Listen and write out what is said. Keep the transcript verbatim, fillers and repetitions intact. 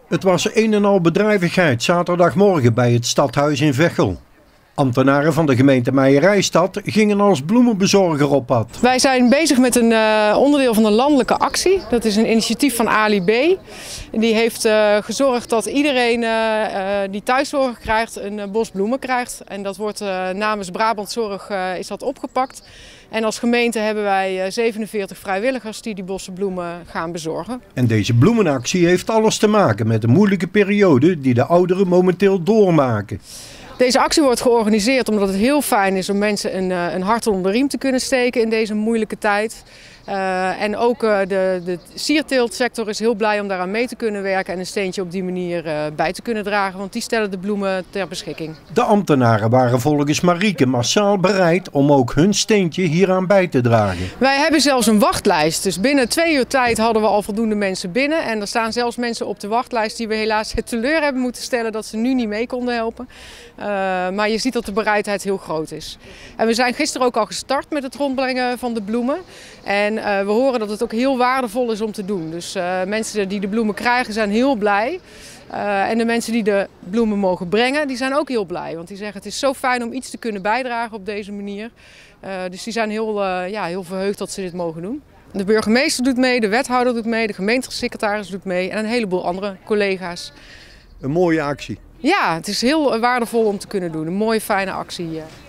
Het was een en al bedrijvigheid zaterdagmorgen bij het stadhuis in Veghel. Ambtenaren van de gemeente Meijerijstad gingen als bloemenbezorger op pad. Wij zijn bezig met een uh, onderdeel van een landelijke actie. Dat is een initiatief van Ali B. Die heeft uh, gezorgd dat iedereen uh, uh, die thuiszorg krijgt een uh, bos bloemen krijgt. En dat wordt uh, namens Brabant Zorg uh, is dat opgepakt. En als gemeente hebben wij uh, zevenenveertig vrijwilligers die die bossen bloemen gaan bezorgen. En deze bloemenactie heeft alles te maken met de moeilijke periode die de ouderen momenteel doormaken. Deze actie wordt georganiseerd omdat het heel fijn is om mensen een, een hart onder de riem te kunnen steken in deze moeilijke tijd. Uh, en ook uh, de, de sierteeltsector is heel blij om daaraan mee te kunnen werken en een steentje op die manier uh, bij te kunnen dragen, want die stellen de bloemen ter beschikking. De ambtenaren waren volgens Marieke massaal bereid om ook hun steentje hieraan bij te dragen. Wij hebben zelfs een wachtlijst, dus binnen twee uur tijd hadden we al voldoende mensen binnen. En er staan zelfs mensen op de wachtlijst die we helaas het teleur hebben moeten stellen dat ze nu niet mee konden helpen. Uh, maar je ziet dat de bereidheid heel groot is. En we zijn gisteren ook al gestart met het rondbrengen van de bloemen. En uh, we horen dat het ook heel waardevol is om te doen. Dus uh, mensen die de bloemen krijgen zijn heel blij. Uh, en de mensen die de bloemen mogen brengen, die zijn ook heel blij. Want die zeggen het is zo fijn om iets te kunnen bijdragen op deze manier. Uh, dus die zijn heel, uh, ja, heel verheugd dat ze dit mogen doen. De burgemeester doet mee, de wethouder doet mee, de gemeentesecretaris doet mee en een heleboel andere collega's. Een mooie actie. Ja, het is heel waardevol om te kunnen doen. Een mooie, fijne actie.